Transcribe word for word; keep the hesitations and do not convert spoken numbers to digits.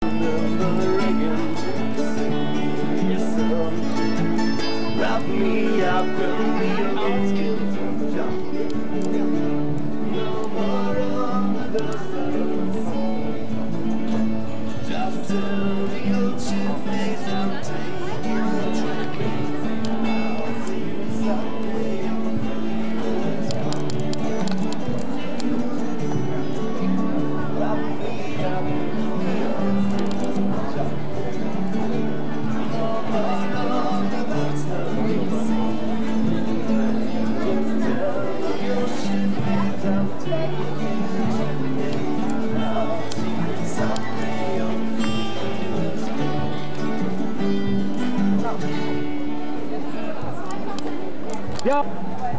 Wrap me up and leave my skin from jumping. No more of the sun. Just till the ocean fades, I'm taking a trip. I'll see you someday. Wrap me up and leave my jumping. No more of the sun. Ja.